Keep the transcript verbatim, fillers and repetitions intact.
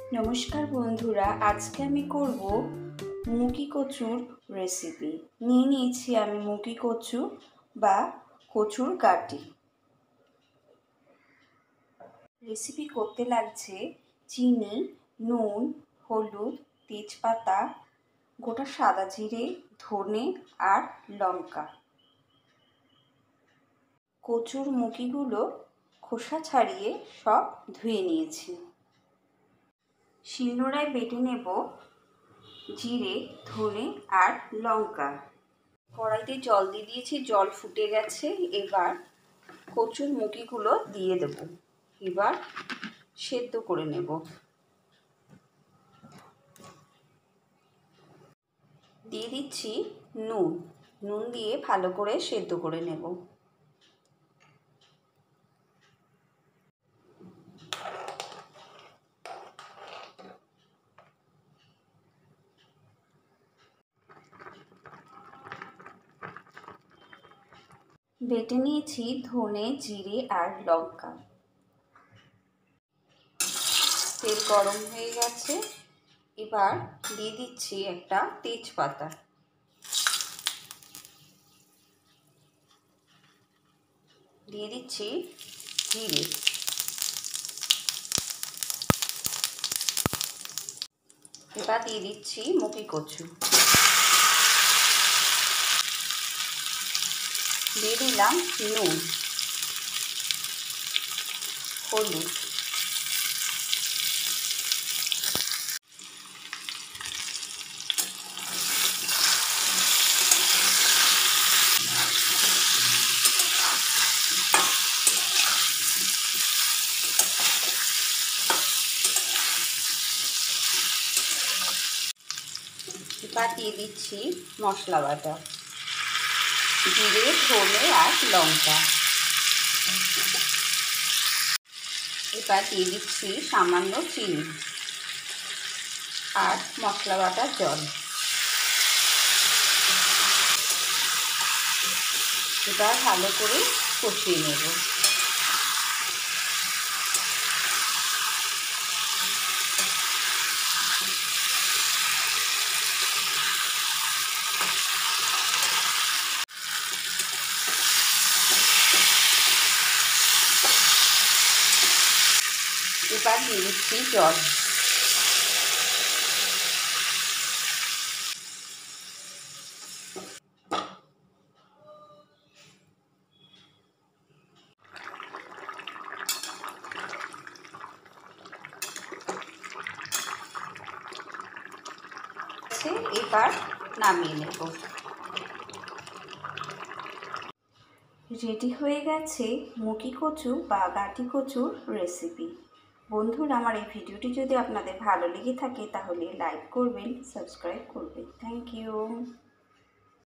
নমস্কার বন্ধুরা, আজকে আমি করব মুখি কচুর রেসিপি। নিয়ে নিয়েছি আমি মুখি কচু বা কচুর কাটি। রেসিপি করতে লাগছে চিনি, নুন, হলুদ, তেজপাতা, গোটা সাদা জিরে, ধনে আর লঙ্কা। কচুর মুখিগুলো খোসা ছাড়িয়ে সব ধুয়ে নিয়েছি। শিলনোড়ায় বেটে নেব জিরে, ধনে আর লঙ্কা। কড়াইতে জল দিয়ে দিয়েছি, জল ফুটে গেছে। এবার কচুর মুখিগুলো দিয়ে দেব। এবার সেদ্ধ করে নেব। দিয়ে দিচ্ছি নুন। নুন দিয়ে ভালো করে সেদ্ধ করে নেব। বেটে নিয়েছি ধনে, জিরে আর লঙ্কা। তেল গরম হয়ে গেছে। এবার দিয়ে দিচ্ছি একটা তেজপাতা। দিয়ে দিচ্ছি জিরে। এবার দিয়ে দিচ্ছি মুখি কচু। দিয়ে দিলাম নুন, হলুদ, এবার দিয়ে দিচ্ছি মশলা বাটা, জিরে, ধনে আর লঙ্কা। এবার দিয়ে দিচ্ছি সামান্য চিনি আর মশলা বাটার জল। এবার ভালো করে কষিয়ে নেব। এবার দিয়ে দিচ্ছি জল। এবার নামিয়ে নেব। রেডি হয়ে গেছে মুখি কচু বা গাটি কচুর রেসিপি। বন্ধুরা, আমার এই ভিডিওটি যদি আপনাদের ভালো লেগে থাকে তাহলে লাইক করবেন, সাবস্ক্রাইব করবেন। Thank you.